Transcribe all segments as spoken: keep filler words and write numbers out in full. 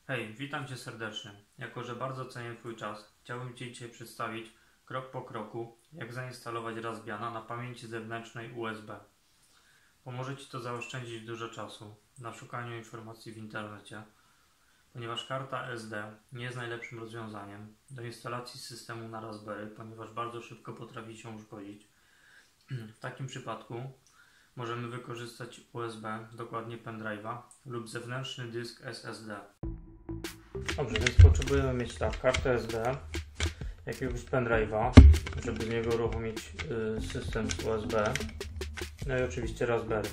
Hej, witam Cię serdecznie. Jako że bardzo cenię Twój czas, chciałbym Ci dzisiaj przedstawić krok po kroku, jak zainstalować Raspbiana na pamięci zewnętrznej U S B. Pomoże Ci to zaoszczędzić dużo czasu na szukaniu informacji w internecie, ponieważ karta S D nie jest najlepszym rozwiązaniem do instalacji systemu na Raspberry, ponieważ bardzo szybko potrafi się uszkodzić. W takim przypadku możemy wykorzystać U S B, dokładnie pendrive'a lub zewnętrzny dysk S S D. Dobrze, więc potrzebujemy mieć tak, kartę S D, jakiegoś pendrive'a, żeby z niego uruchomić y, system z U S B, no i oczywiście Raspberry.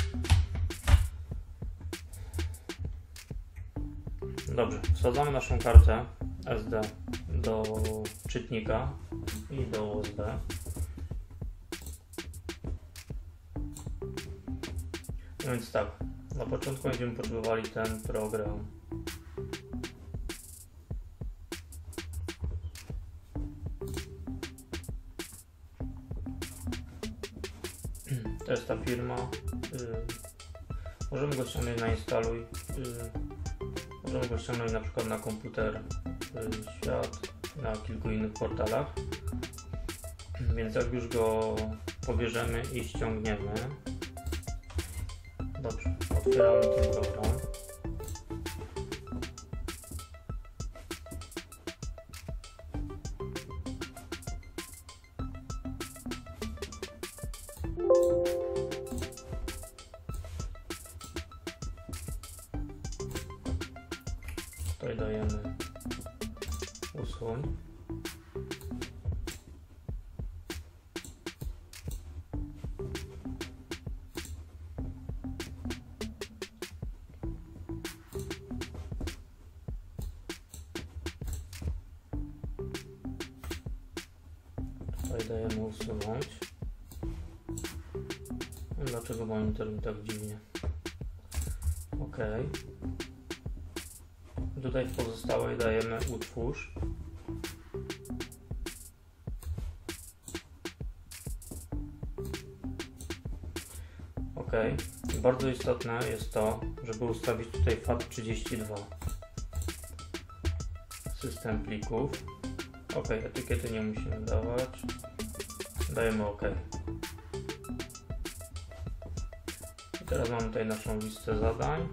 Dobrze, wsadzamy naszą kartę S D do czytnika i do U S B. No więc tak, na początku będziemy potrzebowali ten program. To jest ta firma. Yy, możemy go ściągnąć na instaluj. Yy, możemy go ściągnąć na przykład na komputer yy, Świat, na kilku innych portalach. Więc jak już go pobierzemy i ściągniemy, dobrze, otwieramy ten program. Tutaj dajemy usuń. Tutaj dajemy usunąć. Dlaczego monitor mi tak dziwnie? OK. Tutaj w pozostałej dajemy utwórz. OK. Bardzo istotne jest to, żeby ustawić tutaj F A T trzydzieści dwa. System plików. OK. Etykiety nie musimy dawać. Dajemy OK. I teraz mamy tutaj naszą listę zadań.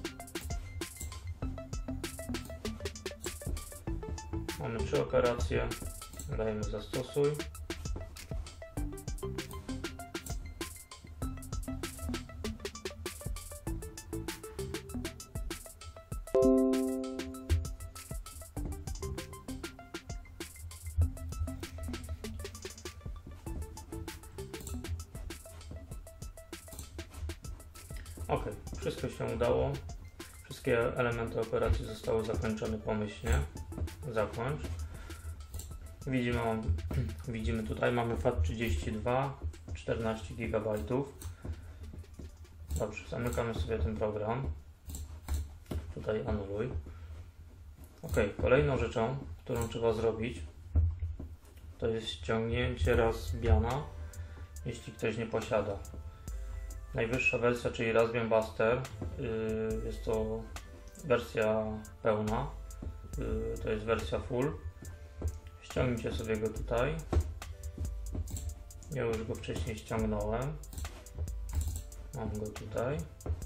Mamy trzy operacje, dajemy zastosuj. OK, wszystko się udało. Wszystkie elementy operacji zostały zakończone pomyślnie. Zakończ. Widzimy, widzimy tutaj mamy F A T trzydzieści dwa, czternaście gigabajtów. Dobrze, zamykamy sobie ten program. Tutaj anuluj. OK, kolejną rzeczą, którą trzeba zrobić, to jest ściągnięcie Raspbiana, jeśli ktoś nie posiada. Najwyższa wersja, czyli Raspbian Buster, yy, jest to wersja pełna. To jest wersja full. Ściągnijcie sobie go tutaj. Ja już go wcześniej ściągnąłem. Mam go tutaj.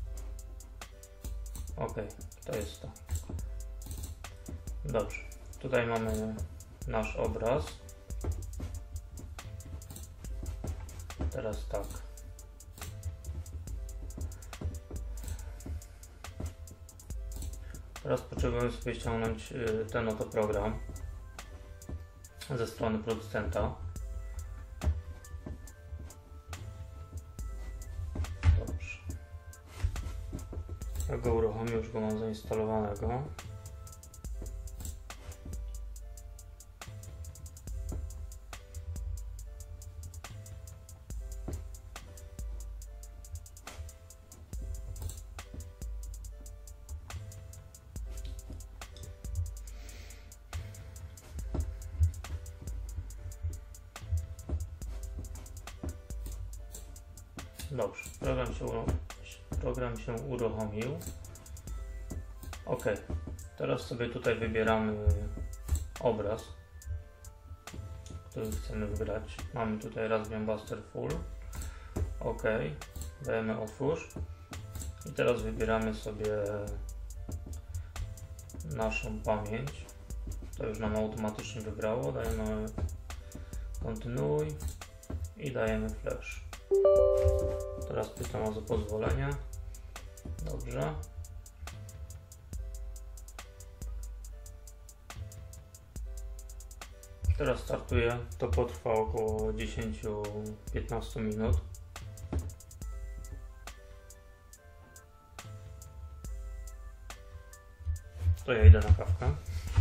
OK, to jest to. Dobrze. Tutaj mamy nasz obraz. Teraz tak. Teraz potrzebujemy sobie ściągnąć ten oto program ze strony producenta. Dobrze. Ja go uruchomię, już go mam zainstalowanego. Dobrze, program się, program się uruchomił. OK, Teraz sobie tutaj wybieramy obraz, który chcemy wybrać. Mamy tutaj Raspbian Buster Full. OK. Dajemy otwórz. I teraz wybieramy sobie naszą pamięć. To już nam automatycznie wybrało. Dajemy kontynuuj i dajemy flash. Teraz pytam o pozwolenie. Dobrze. Teraz startuję. To potrwa około dziesięć do piętnastu minut. To ja idę na kawkę.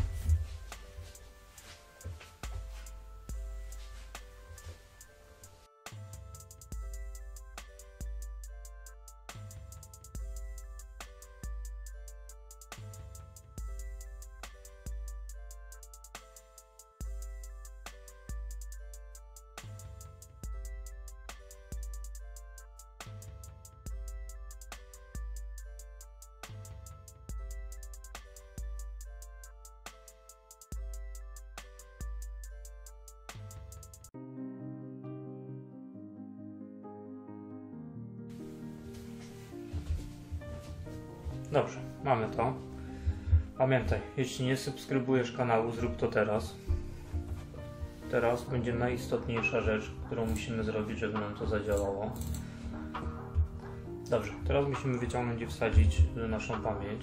Dobrze, mamy to. Pamiętaj, jeśli nie subskrybujesz kanału, zrób to teraz. Teraz będzie najistotniejsza rzecz, którą musimy zrobić, żeby nam to zadziałało. Dobrze, teraz musimy wyciągnąć i wsadzić naszą pamięć.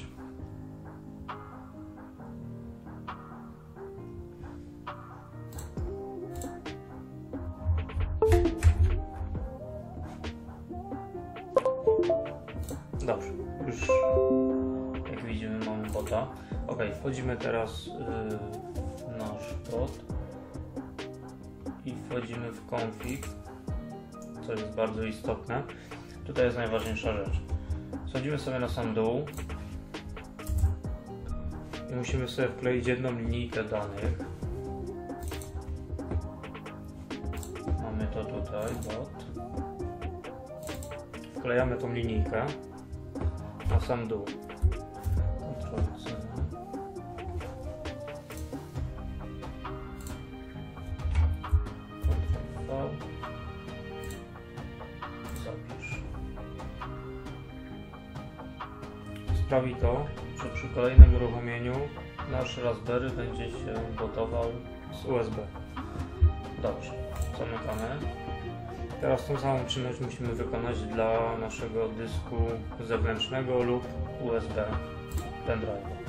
Dobrze, już jak widzimy mamy bota. Ok, wchodzimy teraz yy, w nasz bot i wchodzimy w config, co jest bardzo istotne. Tutaj jest najważniejsza rzecz. Schodzimy sobie na sam dół i musimy sobie wkleić jedną linijkę danych. Mamy to tutaj, bot. Wklejamy tą linijkę na sam dół. kontrol C. kontrol V. Zapisz. Sprawi to, że przy kolejnym uruchomieniu nasz Raspberry będzie się botował z U S B. Dobrze, zamykamy. Teraz tą samą czynność musimy wykonać dla naszego dysku zewnętrznego lub U S B pendrive.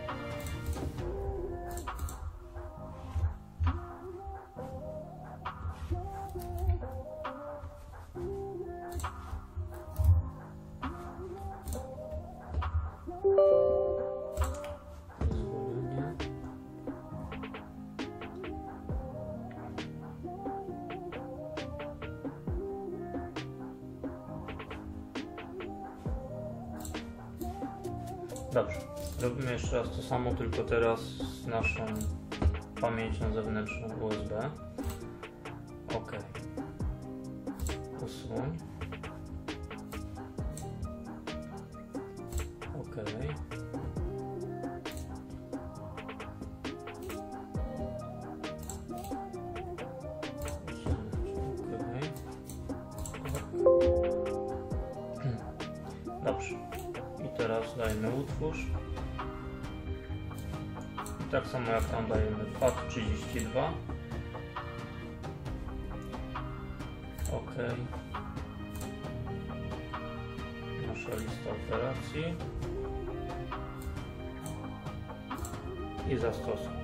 Dobrze, robimy jeszcze raz to samo, tylko teraz z naszą pamięcią zewnętrzną U S B. OK. Usuń. OK. Dobrze. I teraz dajemy utwórz. I tak samo jak tam dajemy F A T trzydzieści dwa. OK. Nasza lista operacji. I zastosuj.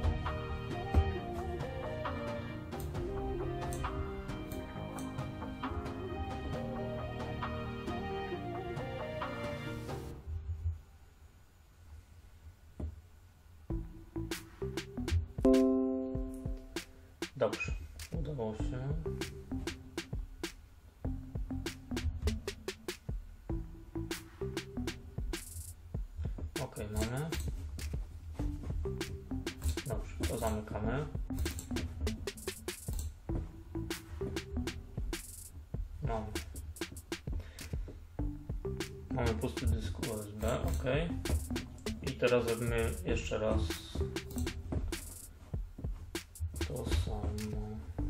Dobrze, udało się. OK, mamy. Dobrze, to zamykamy. Mamy. Mamy pusty dysk U S B, OK. I teraz zrobimy jeszcze raz to samo.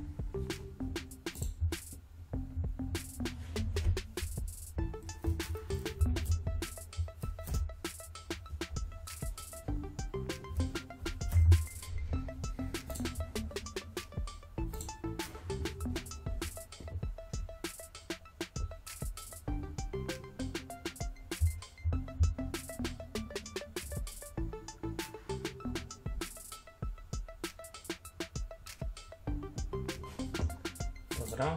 Dobra.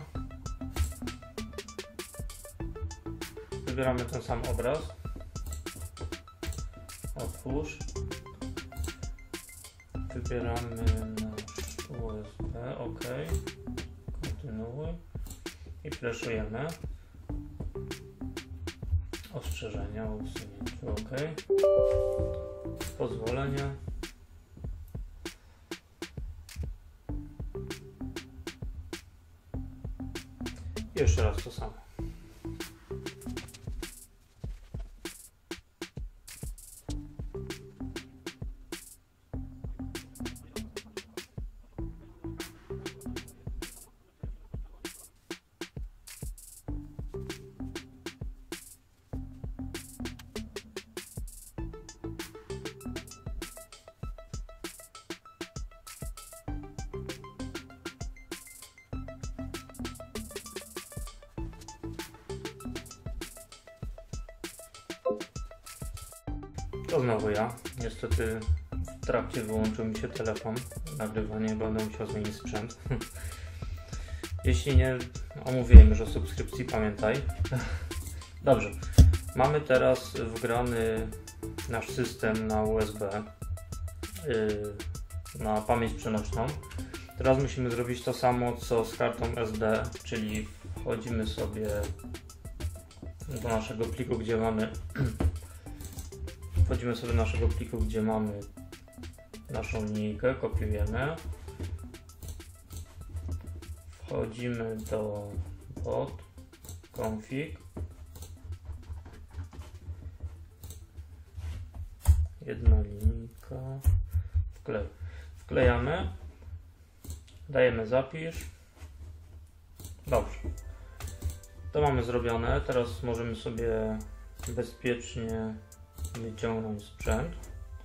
Wybieramy ten sam obraz. Otwórz. Wybieramy nasz U S B. OK. Kontynuuj. I fleszujemy. Ostrzeżenia o usunięciu. OK. Pozwolenie. I jeszcze raz to samo. To znowu ja. Niestety w trakcie wyłączył mi się telefon. Nagrywanie, będę musiał zmienić sprzęt. Jeśli nie, omówiłem już o subskrypcji, pamiętaj. Dobrze. Mamy teraz wgrany nasz system na U S B, yy, na pamięć przenośną. Teraz musimy zrobić to samo co z kartą S D, czyli wchodzimy sobie do naszego pliku, gdzie mamy Wchodzimy sobie do naszego pliku, gdzie mamy naszą linijkę, kopiujemy. Wchodzimy do bot, config. Jedna linijka, wklej. Wklejamy, dajemy zapisz. Dobrze. To mamy zrobione. Teraz możemy sobie bezpiecznie wyciągnąć sprzęt.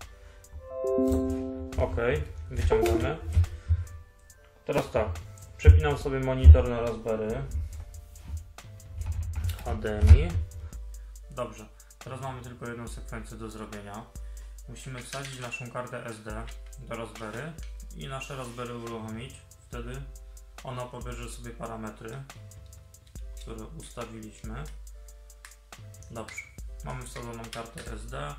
OK, wyciągamy. Teraz tak, przepinam sobie monitor na Raspberry H D M I. Dobrze, teraz mamy tylko jedną sekwencję do zrobienia. Musimy wsadzić naszą kartę S D do Raspberry i nasze Raspberry uruchomić. Wtedy ono pobierze sobie parametry, które ustawiliśmy. Dobrze. Mamy wsadzoną kartę S D.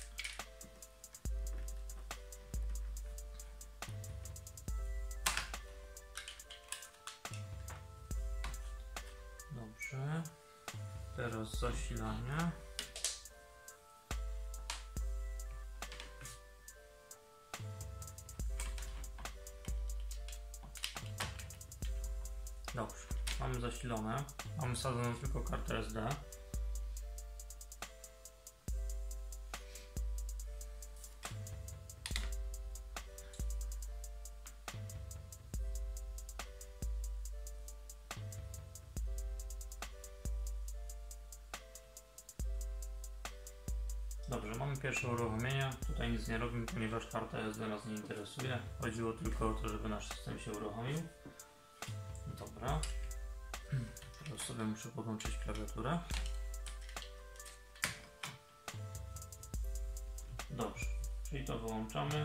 Dobrze. Teraz zasilanie. Dobrze. Mamy zasilone. Mamy wsadzoną tylko kartę S D. Dobrze, mamy pierwsze uruchomienie. Tutaj nic nie robimy, ponieważ karta S D nas nie interesuje. Chodziło tylko o to, żeby nasz system się uruchomił. Dobra. Teraz sobie muszę podłączyć klawiaturę. Dobrze, czyli to wyłączamy.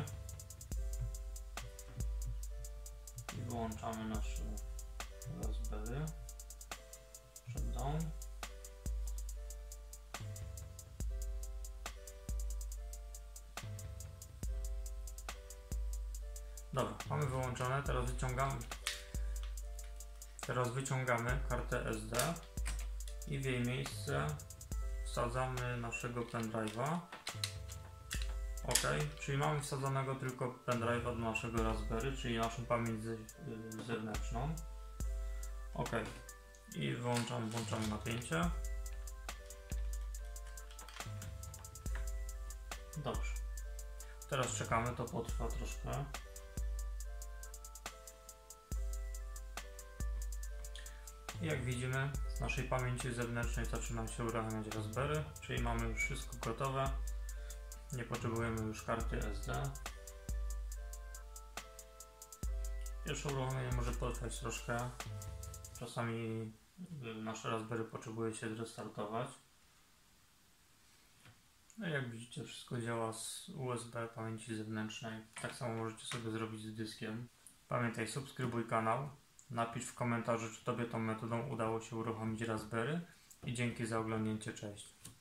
I wyłączamy nasze Raspberry. Shutdown. Dobra, mamy wyłączone, teraz wyciągamy teraz wyciągamy kartę S D i w jej miejsce wsadzamy naszego pendrive'a. OK, czyli mamy wsadzonego tylko pendrive'a do naszego Raspberry, czyli naszą pamięć zewnętrzną. OK, i wyłączamy, włączamy napięcie. Dobrze, Teraz czekamy, to potrwa troszkę. I jak widzimy, z naszej pamięci zewnętrznej zaczyna się uruchamiać Raspberry, czyli mamy już wszystko gotowe. Nie potrzebujemy już karty S D. Pierwsze uruchomienie może potrwać troszkę. Czasami nasze Raspberry potrzebuje się zrestartować. No i jak widzicie, wszystko działa z U S B pamięci zewnętrznej. Tak samo możecie sobie zrobić z dyskiem. Pamiętaj, subskrybuj kanał. Napisz w komentarzu, czy Tobie tą metodą udało się uruchomić Raspberry. I dzięki za oglądnięcie. Cześć.